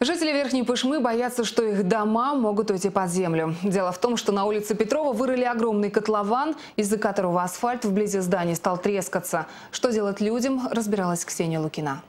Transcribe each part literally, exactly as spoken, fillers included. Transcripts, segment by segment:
Жители Верхней Пышмы боятся, что их дома могут уйти под землю. Дело в том, что на улице Петрова вырыли огромный котлован, из-за которого асфальт вблизи зданий стал трескаться. Что делать людям, разбиралась Ксения Лукина.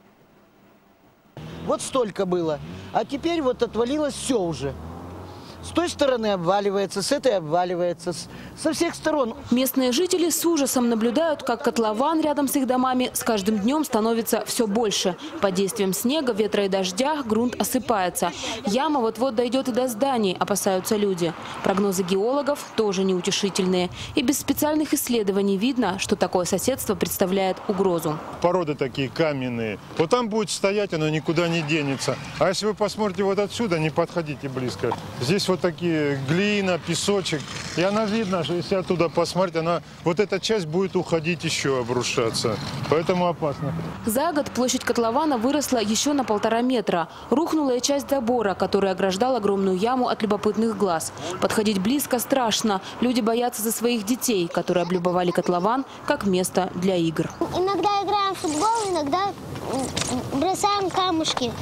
Вот столько было. А теперь вот отвалилось все уже. С той стороны обваливается, с этой обваливается, со всех сторон. Местные жители с ужасом наблюдают, как котлован рядом с их домами с каждым днем становится все больше. Под действием снега, ветра и дождя грунт осыпается. Яма вот-вот дойдет и до зданий, опасаются люди. Прогнозы геологов тоже неутешительные. И без специальных исследований видно, что такое соседство представляет угрозу. Породы такие каменные. Вот там будет стоять, оно никуда не денется. А если вы посмотрите вот отсюда, не подходите близко. Здесь вот такие глина, песочек. И она видно, что если оттуда посмотреть, она, вот эта часть будет уходить еще, обрушаться. Поэтому опасно. За год площадь котлована выросла еще на полтора метра. Рухнула и часть забора, который ограждал огромную яму от любопытных глаз. Подходить близко страшно. Люди боятся за своих детей, которые облюбовали котлован как место для игр. Иногда играем в футбол, иногда бросаем камушки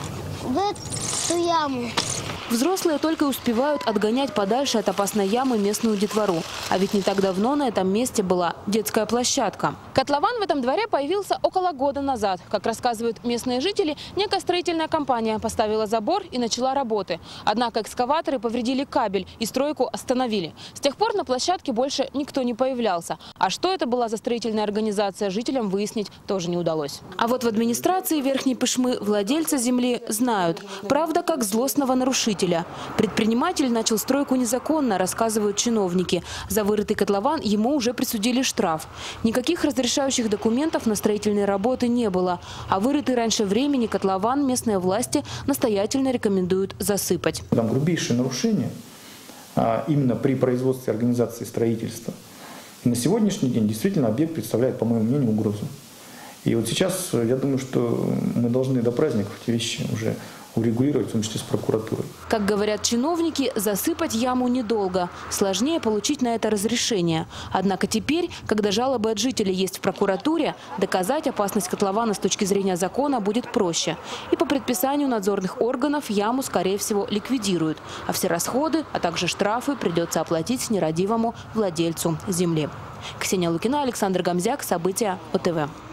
в эту яму. Взрослые только успевают отгонять подальше от опасной ямы местную детвору. А ведь не так давно на этом месте была детская площадка. Котлован в этом дворе появился около года назад. Как рассказывают местные жители, некая строительная компания поставила забор и начала работы. Однако экскаваторы повредили кабель и стройку остановили. С тех пор на площадке больше никто не появлялся. А что это была за строительная организация, жителям выяснить тоже не удалось. А вот в администрации Верхней Пышмы владельца земли знают. Правда, как злостного нарушителя. Предприниматель начал стройку незаконно, рассказывают чиновники. За вырытый котлован ему уже присудили штраф. Никаких разрешающих документов на строительные работы не было. А вырытый раньше времени котлован местные власти настоятельно рекомендуют засыпать. Там грубейшие нарушения именно при производстве организации строительства. И на сегодняшний день действительно объект представляет, по моему мнению, угрозу. И вот сейчас, я думаю, что мы должны до праздников эти вещи уже урегулировать, в том числе с прокуратурой. Как говорят чиновники, засыпать яму недолго. Сложнее получить на это разрешение. Однако теперь, когда жалобы от жителей есть в прокуратуре, доказать опасность котлована с точки зрения закона будет проще. И по предписанию надзорных органов яму, скорее всего, ликвидируют. А все расходы, а также штрафы придется оплатить нерадивому владельцу земли. Ксения Лукина, Александр Гамзяк. События ОТВ.